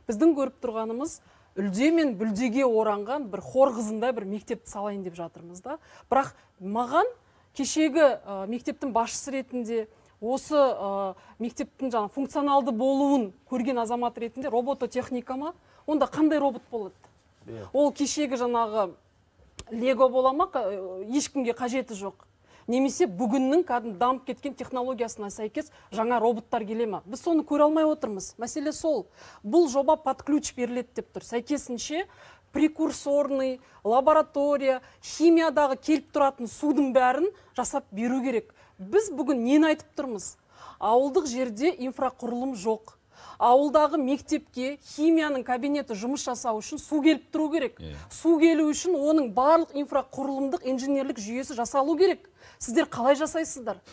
Біздің көріп тұрғанымыз үлде мен бүлдеге оранған бір хор қызындай бір мектепті салайын деп жатырмыз да. Бірақ маған кешегі мектептің басшысы ретінде осы мектептің жаңа функционалды болуын көрген азамат ретінде робототехника ма? Онда қандай робот болады? Ол кешегі жаңағы лего бола ма? Ешкімге қажеті жоқ. Немесе бүгіннің дамып кеткен технологиясына сәйкес жаңа роботтар келе ма? Біз соны көре алмай отырмыз. Мәселе сол. Бұл жоба под ключ беріледі деп тұр. Сәйкесінше прекурсорный, лаборатория, химиядағы келіп тұратын судың бәрін жасап беру керек. Біз бүгін нені айтып тұрмыз? Ауылдық жерде инфрақұрылым жоқ. Ауылдағы мектепке химияның кабинеті жұмыс жасау үшін су келіп тұру керек. Су келу үшін оның барлық инфрақұрылымдық инженерлік жүйесі жасалу керек. Сіздер қалай жасайсыздар?